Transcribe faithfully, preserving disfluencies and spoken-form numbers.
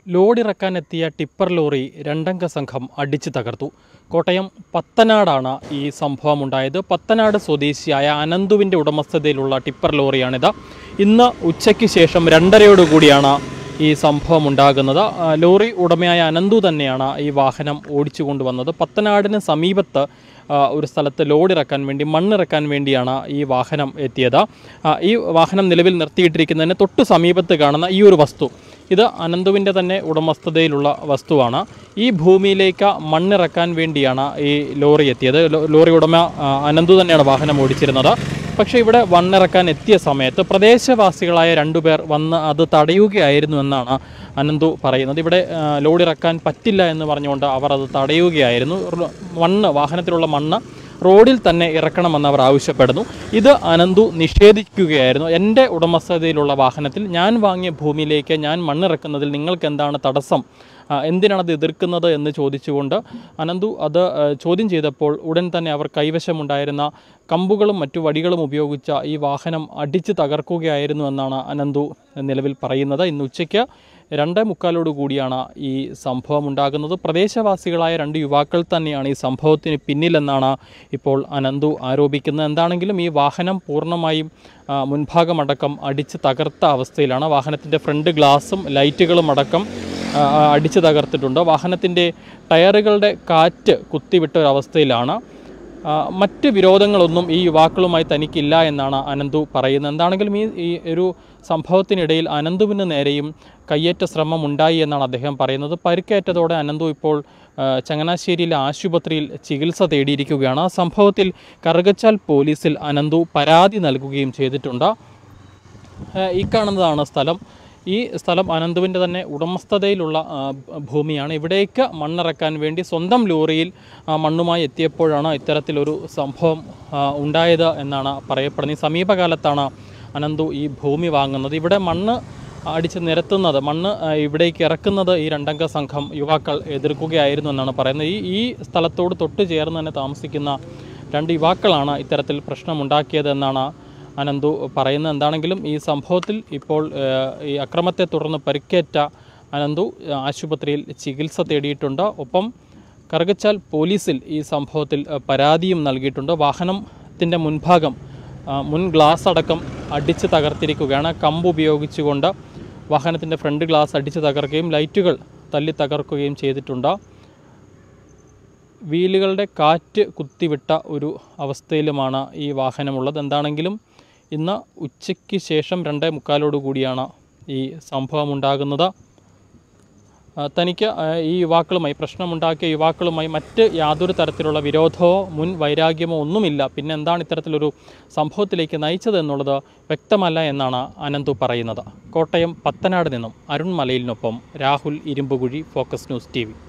ലോഡിറക്കാനെത്തിയ tipper lorry രണ്ടംഗ സംഘം അടിച്ചു തകർത്തു. കോട്ടയം പത്തനാടാണ് ഈ സംഭവം ഉണ്ടായത്. പത്തനാട് സ്വദേശിയായ അനന്തുവിൻ്റെ ഉടമസ്ഥതയിലുള്ള ടിപ്പർ ലോറിയാണിത്. ഇന്ന് ഉച്ചയ്ക്ക് ശേഷം രണ്ടരയോടുകൂടിയാണ് ഈ സംഭവം ഉണ്ടാകുന്നത്. ലോറി ഉടമയായ അനന്തു തന്നെയാണ് ഈ വാഹനം ഓടിച്ചു കൊണ്ടുവന്നത്. പത്തനാടിന് സമീപത്ത് ഒരു സ്ഥലത്ത് ലോഡിറക്കാൻ വേണ്ടി മണ്ണിറക്കാൻ വേണ്ടിയാണ് ഈ വാഹനം എത്തിയത്. ഈ വാഹനം നിലവിൽ നിർത്തിയിട്ടിരിക്കുന്നതിന് തൊട്ട് സമീപത്ത് കാണുന്ന ഈ ഒരു വസ്തു, ഇത് അനന്തുവിൻ്റെ തന്നെ ഉടമസ്ഥതയിലുള്ള വസ്തുവാണ്. ഈ ഭൂമിയിലേക്ക് മണ്ണിറക്കാൻ വേണ്ടിയാണ് ഈ ലോറി എത്തിയത്. ലോറി ഉടമ അനന്തു തന്നെയാണ് വാഹനം ഓടിച്ചിരുന്നത്. പക്ഷേ ഇവിടെ മണ്ണിറക്കാൻ എത്തിയ സമയത്ത് പ്രദേശവാസികളായ രണ്ടുപേർ വന്ന് അത് തടയുകയായിരുന്നു എന്നാണ് അനന്തു പറയുന്നത്. ഇവിടെ ലോഡിറക്കാൻ പറ്റില്ല എന്ന് പറഞ്ഞുകൊണ്ട് അവർ അത് തടയുകയായിരുന്നു. മണ്ണ് വാഹനത്തിലുള്ള മണ്ണ് റോഡിൽ തന്നെ ഇറക്കണമെന്ന് അവർ ആവശ്യപ്പെടുന്നു. ഇത് അനന്തു നിഷേധിക്കുകയായിരുന്നു. എൻ്റെ ഉടമസ്ഥതയിലുള്ള വാഹനത്തിൽ ഞാൻ വാങ്ങിയ ഭൂമിയിലേക്ക് ഞാൻ മണ്ണിറക്കുന്നതിൽ നിങ്ങൾക്ക് എന്താണ് തടസ്സം, എന്തിനാണത് എതിർക്കുന്നത് എന്ന് ചോദിച്ചുകൊണ്ട് അനന്തു അത് ചോദ്യം ചെയ്തപ്പോൾ ഉടൻ തന്നെ അവർ കൈവശമുണ്ടായിരുന്ന കമ്പുകളും മറ്റു വടികളും ഉപയോഗിച്ച ഈ വാഹനം അടിച്ച് തകർക്കുകയായിരുന്നു എന്നാണ് അനന്തു നിലവിൽ പറയുന്നത്. ഇന്ന് ഉച്ചയ്ക്ക് രണ്ടേ മുക്കാലോട് കൂടിയാണ് ഈ സംഭവം ഉണ്ടാകുന്നത്. പ്രദേശവാസികളായ രണ്ട് യുവാക്കൾ തന്നെയാണ് ഈ സംഭവത്തിന് പിന്നിലെന്നാണ് ഇപ്പോൾ അനന്തു ആരോപിക്കുന്നത്. എന്താണെങ്കിലും ഈ വാഹനം പൂർണ്ണമായും മുൻഭാഗമടക്കം അടിച്ച് തകർത്ത അവസ്ഥയിലാണ്. വാഹനത്തിൻ്റെ ഫ്രണ്ട് ഗ്ലാസും ലൈറ്റുകളും അടക്കം അടിച്ച് തകർത്തിട്ടുണ്ട്. വാഹനത്തിൻ്റെ ടയറുകളുടെ കാറ്റ് കുത്തിവിട്ട ഒരവസ്ഥയിലാണ്. മറ്റ് വിരോധങ്ങളൊന്നും ഈ യുവാക്കളുമായി തനിക്കില്ല എന്നാണ് അനന്തു പറയുന്നത്. എന്താണെങ്കിലും ഈ ഈ ഒരു സംഭവത്തിനിടയിൽ അനന്തുവിന് നേരെയും കയ്യേറ്റ ശ്രമം ഉണ്ടായി എന്നാണ് അദ്ദേഹം പറയുന്നത്. പരിക്കേറ്റതോടെ അനന്തു ഇപ്പോൾ ചങ്ങനാശ്ശേരിയിലെ ആശുപത്രിയിൽ ചികിത്സ തേടിയിരിക്കുകയാണ്. ആ സംഭവത്തിൽ കറുകച്ചാൽ പോലീസിൽ അനന്തു പരാതി നൽകുകയും ചെയ്തിട്ടുണ്ട്. ഈ കാണുന്നതാണ് സ്ഥലം. ഈ സ്ഥലം അനന്തുവിൻ്റെ തന്നെ ഉടമസ്ഥതയിലുള്ള ഭൂമിയാണ്. ഇവിടേക്ക് മണ്ണിറക്കാൻ വേണ്ടി സ്വന്തം ലോറിയിൽ മണ്ണുമായി എത്തിയപ്പോഴാണ് ഇത്തരത്തിലൊരു സംഭവം ഉണ്ടായത് എന്നാണ് പറയപ്പെടുന്നത്. ഈ സമീപകാലത്താണ് അനന്തു ഈ ഭൂമി വാങ്ങുന്നത്. ഇവിടെ മണ്ണ് അടിച്ച് നിരത്തുന്നത്, മണ്ണ് ഇവിടേക്ക് ഇറക്കുന്നത് ഈ രണ്ടംഗ സംഘം യുവാക്കൾ എതിർക്കുകയായിരുന്നു എന്നാണ് പറയുന്നത്. ഈ ഈ സ്ഥലത്തോട് തൊട്ട് ചേർന്ന് തന്നെ താമസിക്കുന്ന രണ്ട് യുവാക്കളാണ് ഇത്തരത്തിൽ പ്രശ്നമുണ്ടാക്കിയതെന്നാണ് അനന്തു പറയുന്നത്. എന്താണെങ്കിലും ഈ സംഭവത്തിൽ ഇപ്പോൾ ഈ അക്രമത്തെ തുടർന്ന് പരിക്കേറ്റ അനന്തു ആശുപത്രിയിൽ ചികിത്സ തേടിയിട്ടുണ്ട്. ഒപ്പം കറുകച്ചാൽ പോലീസിൽ ഈ സംഭവത്തിൽ പരാതിയും നൽകിയിട്ടുണ്ട്. വാഹനത്തിൻ്റെ മുൻഭാഗം മുൻ ഗ്ലാസ് അടക്കം അടിച്ച് തകർത്തിരിക്കുകയാണ്. കമ്പ് ഉപയോഗിച്ചുകൊണ്ട് വാഹനത്തിൻ്റെ ഫ്രണ്ട് ഗ്ലാസ് അടിച്ച് തകർക്കുകയും ലൈറ്റുകൾ തല്ലി തകർക്കുകയും ചെയ്തിട്ടുണ്ട്. വീലുകളുടെ കാറ്റ് കുത്തിവിട്ട ഒരു അവസ്ഥയിലുമാണ് ഈ വാഹനമുള്ളത്. എന്താണെങ്കിലും ഇന്ന് ഉച്ചയ്ക്ക് ശേഷം രണ്ടേ മുക്കാലോട് കൂടിയാണ് ഈ സംഭവം ഉണ്ടാകുന്നത്. തനിക്ക് ഈ യുവാക്കളുമായി പ്രശ്നമുണ്ടാക്കിയ യുവാക്കളുമായി മറ്റ് യാതൊരു തരത്തിലുള്ള വിരോധമോ മുൻ വൈരാഗ്യമോ ഒന്നുമില്ല. പിന്നെ എന്താണ് ഇത്തരത്തിലൊരു സംഭവത്തിലേക്ക് നയിച്ചത് എന്നുള്ളത് വ്യക്തമല്ല എന്നാണ് അനന്തു പറയുന്നത്. കോട്ടയം പത്തനാട് നിന്നും അരുൺ മലയിലിനൊപ്പം Rahul Irumbukuzhi, focus news T V.